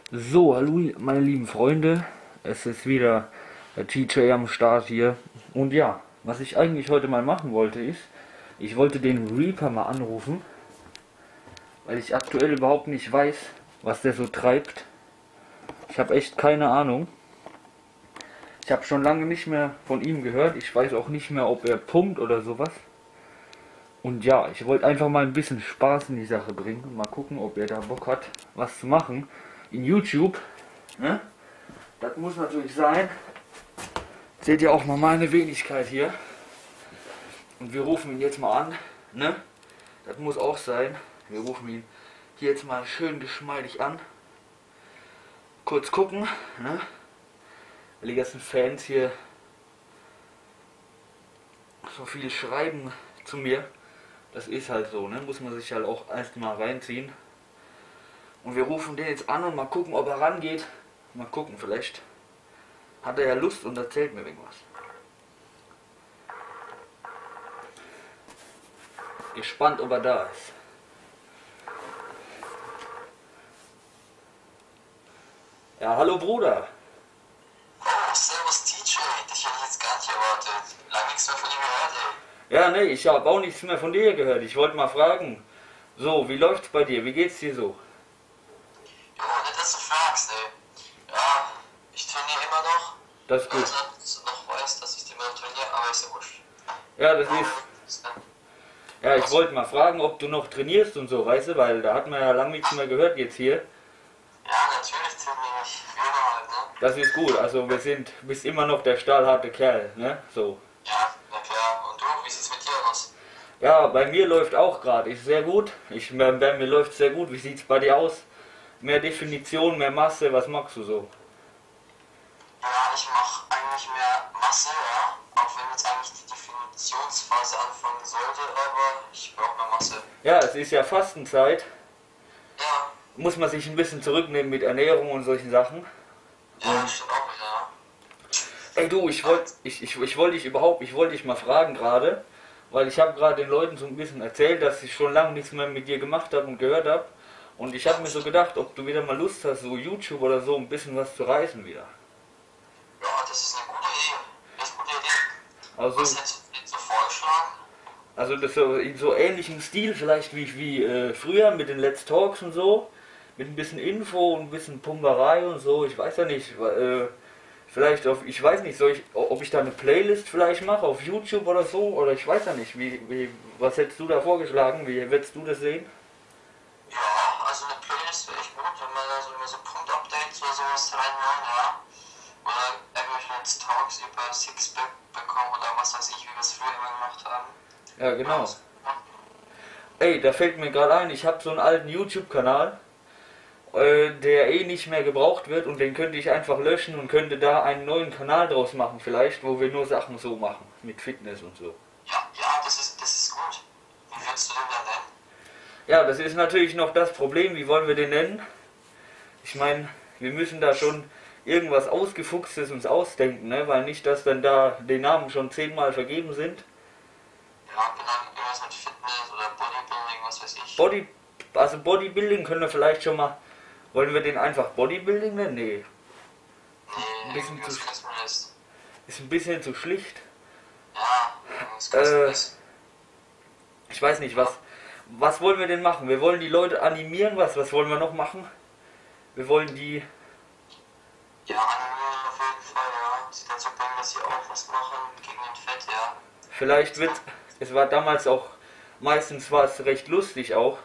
So, hallo meine lieben Freunde, es ist wieder der TJ am Start hier. Und ja, was ich eigentlich heute mal machen wollte ist, ich wollte den Reaper mal anrufen, weil ich aktuell überhaupt nicht weiß, was der so treibt. Ich habe echt keine Ahnung. Ich habe schon lange nicht mehr von ihm gehört, ich weiß auch nicht mehr, ob er pumpt oder sowas. Und ja, ich wollte einfach mal ein bisschen Spaß in die Sache bringen und mal gucken, ob er da Bock hat, was zu machen. In YouTube, ne? Das muss natürlich sein. Seht ihr auch mal meine Wenigkeit hier. Und wir rufen ihn jetzt mal an, ne? Das muss auch sein. Wir rufen ihn hier jetzt mal schön geschmeidig an. Kurz gucken, ne? Weil die ganzen Fans hier so viel schreiben zu mir. Das ist halt so, ne? Muss man sich halt auch erstmal reinziehen. Und wir rufen den jetzt an und mal gucken, ob er rangeht. Mal gucken, vielleicht hat er ja Lust und erzählt mir irgendwas. Gespannt, ob er da ist. Ja, hallo Bruder. Oh, servus TJ, dich hätte ich jetzt gar nicht erwartet. Lange nichts mehr von dir gehört, ey. Ja, ne, ich habe auch nichts mehr von dir gehört. Ich wollte mal fragen. So, wie läuft's bei dir? Wie geht's dir so? Jo, nicht, dass du fragst, ey. Ja, ich trainiere immer noch. Das ist gut. Also, dass du noch weißt, dass ich immer noch trainiere, aber ist ja wurscht. Ja, das ist... Ja, ich wollte mal fragen, ob du noch trainierst und so, weißt du, weil da hat man ja lange nichts mehr gehört jetzt hier. Ja, natürlich trainiere ich. Wie immer halt, ne? Das ist gut, also bist immer noch der stahlharte Kerl, ne? So. Ja, na klar. Und du, wie sieht's mit dir aus? Ja, bei mir läuft auch gerade, ist sehr gut. Bei mir läuft sehr gut. Wie sieht's bei dir aus? Mehr Definition, mehr Masse, was magst du so? Ja, ich mache eigentlich mehr Masse, ja. Auch wenn jetzt eigentlich die Definitionsphase anfangen sollte, aber ich brauche mehr Masse. Ja, es ist ja Fastenzeit. Ja, Muss man sich ein bisschen zurücknehmen mit Ernährung und solchen Sachen. ja, das stimmt auch wieder, ja. Ey du, ich wollte dich mal fragen gerade, weil ich habe gerade den Leuten so ein bisschen erzählt, dass ich schon lange nichts mehr mit dir gemacht habe und gehört habe. Und ich habe mir so gedacht, ob du wieder mal Lust hast, so YouTube oder so ein bisschen was zu reißen wieder. Ja, das ist eine gute Idee. Das ist eine gute Idee. Also, Was hättest du jetzt so vorgeschlagen? also das so in so ähnlichem Stil vielleicht wie früher mit den Let's Talks und so. Mit ein bisschen Info und ein bisschen Pumperei und so. Ich weiß ja nicht, vielleicht auf, ich weiß nicht, ob ich da eine Playlist vielleicht mache auf YouTube oder so. Oder ich weiß ja nicht, was hättest du da vorgeschlagen? Wie würdest du das sehen? Ja, also eine Playlist wäre echt gut, wenn man da so immer so Punkt-Updates oder sowas reinhauen, ja. Oder irgendwelche Let's Talks über Sixpack bekommen oder was weiß ich, wie wir es früher immer gemacht haben. Ja, genau. Ey, da fällt mir gerade ein, ich habe so einen alten YouTube-Kanal, der eh nicht mehr gebraucht wird und den könnte ich einfach löschen und könnte da einen neuen Kanal draus machen vielleicht, wo wir nur Sachen so machen, mit Fitness und so. Ja, ja, das ist gut. Wie würdest du den dann nennen? Ja, das ist natürlich noch das Problem, wie wollen wir den nennen? Ich meine, wir müssen da schon irgendwas Ausgefuchstes uns ausdenken, ne? Weil nicht, dass dann da die Namen schon 10-mal vergeben sind. Ja, genau, irgendwas mit Fitness oder Bodybuilding, was weiß ich. Also Bodybuilding können wir vielleicht schon mal. Wollen wir den einfach Bodybuilding nennen? Nee. Nee, bisschen irgendwas zu- Kosmisches. Ist ein bisschen zu schlicht. Ja, irgendwas Kosmisches. Ich weiß nicht, was wollen wir denn machen? Wir wollen die Leute animieren, was wollen wir noch machen? Wir wollen die. Ja, animieren auf jeden Fall, ja. Sie dazu bringen, dass sie auch was machen gegen den Fett, ja. Vielleicht wird. Es war damals auch. Meistens war es recht lustig auch.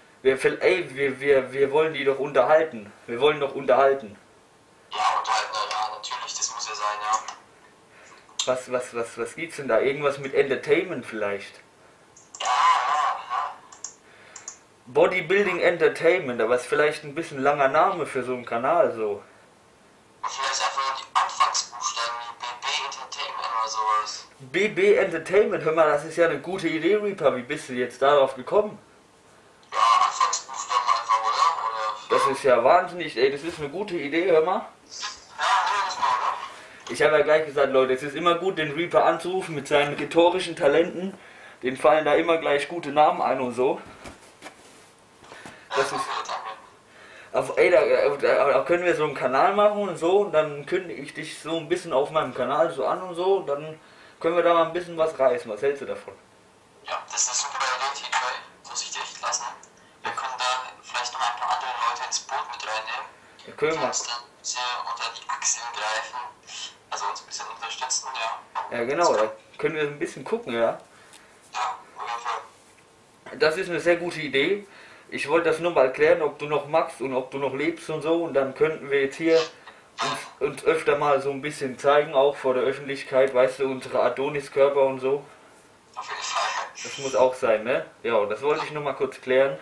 Wir wollen die doch unterhalten. Wir wollen doch unterhalten. Ja, unterhalten, ja, natürlich, das muss ja sein, ja. Was gibt's denn da? Irgendwas mit Entertainment vielleicht? Ja, ja. Bodybuilding Entertainment, aber ist vielleicht ein bisschen langer Name für so einen Kanal so. Und vielleicht einfach nur die Anfangsbuchstaben wie BB Entertainment oder sowas. BB Entertainment, hör mal, das ist ja eine gute Idee, Reaper. Wie bist du jetzt darauf gekommen? Ja, Anfangsbuchstaben einfach, oder? Das ist ja wahnsinnig, ey, das ist eine gute Idee, hör mal. Ja, nee, das mal, oder? Ich habe ja gleich gesagt, Leute, es ist immer gut, den Reaper anzurufen mit seinen rhetorischen Talenten. Den fallen da immer gleich gute Namen ein und so. Das ist, Danke, danke. Ey, da können wir so einen Kanal machen und so, und dann kündige ich dich so ein bisschen auf meinem Kanal so an und so, und dann können wir da mal ein bisschen was reißen. Was hältst du davon? Ja, das ist eine super Idee, TJ. So sich echt lassen. Wir können da vielleicht noch ein paar andere Leute ins Boot mit reinnehmen. Ja, können Die wir. uns dann ein bisschen unter die Achseln greifen. Also uns ein bisschen unterstützen, ja. Ja, genau, da können wir ein bisschen gucken, ja. Ja, auf jeden Fall. Das ist eine sehr gute Idee. Ich wollte das nur mal klären, ob du noch magst und ob du noch lebst und so. Und dann könnten wir jetzt hier uns öfter mal so ein bisschen zeigen, auch vor der Öffentlichkeit, weißt du, unsere Adoniskörper und so. Auf jeden Fall. Das muss auch sein, ne? Ja, das wollte ich nur mal kurz klären.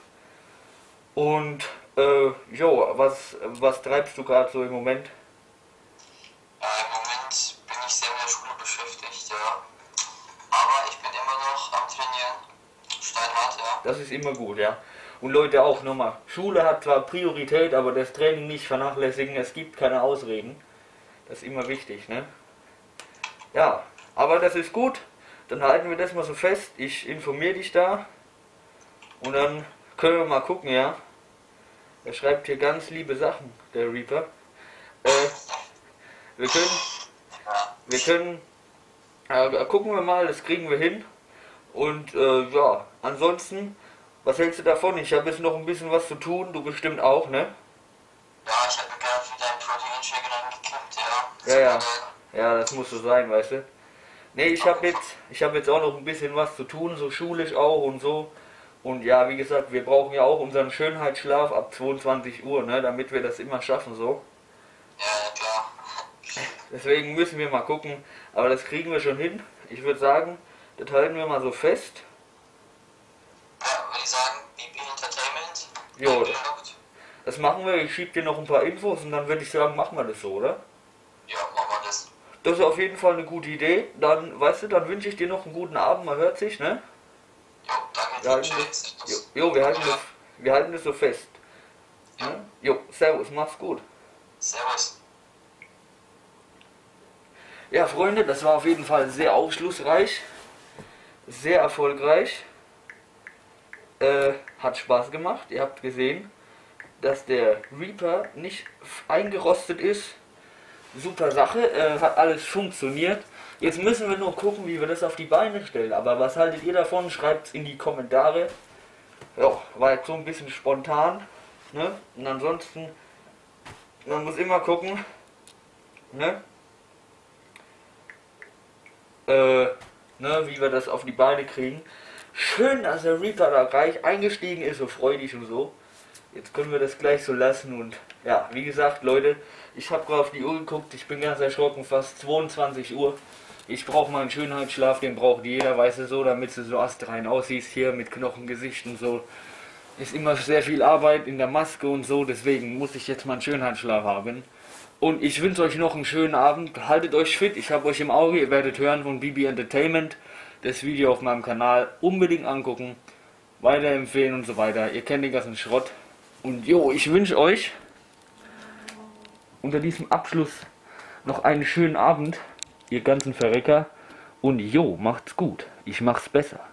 Und, jo, was treibst du gerade so im Moment? Im Moment bin ich sehr mit der Schule beschäftigt, ja. Aber ich bin immer noch am Trainieren. Steinhart, ja. Das ist immer gut, ja. Und Leute, auch nochmal, Schule hat zwar Priorität, aber das Training nicht vernachlässigen, es gibt keine Ausreden. Das ist immer wichtig, ne? Ja, aber das ist gut. Dann halten wir das mal so fest. Ich informiere dich da. Und dann können wir mal gucken, ja. Er schreibt hier ganz liebe Sachen, der Reaper. Wir können, gucken wir mal, das kriegen wir hin. Und ja, ansonsten, was hältst du davon? Ich habe jetzt noch ein bisschen was zu tun, du bestimmt auch, ne? Ja, ich habe mir gerade wieder ein Proteinshake reingekippt, ja. Ja, ja. Ja, das muss so sein, weißt du. Ne, ich habe jetzt auch noch ein bisschen was zu tun, so schulisch auch und so. Und ja, wie gesagt, wir brauchen ja auch unseren Schönheitsschlaf ab 22 Uhr, ne, damit wir das immer schaffen, so. Ja, klar. Deswegen müssen wir mal gucken, aber das kriegen wir schon hin. Ich würde sagen, das halten wir mal so fest. Ja, würde ich sagen, BB Entertainment. Jo, eingeloggt. das machen wir. Ich schiebe dir noch ein paar Infos und dann würde ich sagen, machen wir das so, oder? Ja, machen wir das. Das ist auf jeden Fall eine gute Idee. Dann, weißt du, dann wünsche ich dir noch einen guten Abend. Man hört sich, ne? Jo, danke, Ja, TJ. jo, wir halten das so fest. Ne? Jo, servus, mach's gut. Servus. Ja, Freunde, das war auf jeden Fall sehr aufschlussreich. Sehr erfolgreich. Hat Spaß gemacht. Ihr habt gesehen, dass der Reaper nicht eingerostet ist. Super Sache, hat alles funktioniert. Jetzt müssen wir nur gucken, wie wir das auf die Beine stellen. Aber was haltet ihr davon? Schreibt's in die Kommentare. Ja, war jetzt so ein bisschen spontan. Ne? Und ansonsten, man muss immer gucken. Ne? Wie wir das auf die Beine kriegen. Schön, dass der Reaper da gleich eingestiegen ist, so freudig und so. Jetzt können wir das gleich so lassen und ja, wie gesagt, Leute, ich habe gerade auf die Uhr geguckt, ich bin ganz erschrocken, fast 22 Uhr. Ich brauche mal einen Schönheitsschlaf, den braucht jeder, weißt du so, damit du so astrein aussiehst hier mit Knochengesicht und so. Ist immer sehr viel Arbeit in der Maske und so, deswegen muss ich jetzt mal einen Schönheitsschlaf haben. Und ich wünsche euch noch einen schönen Abend, haltet euch fit, ich habe euch im Auge, ihr werdet hören von BB Entertainment. Das Video auf meinem Kanal unbedingt angucken, weiterempfehlen und so weiter. Ihr kennt den ganzen Schrott. Und jo, ich wünsche euch unter diesem Abschluss noch einen schönen Abend, ihr ganzen Verrecker. Und jo, macht's gut. Ich mach's besser.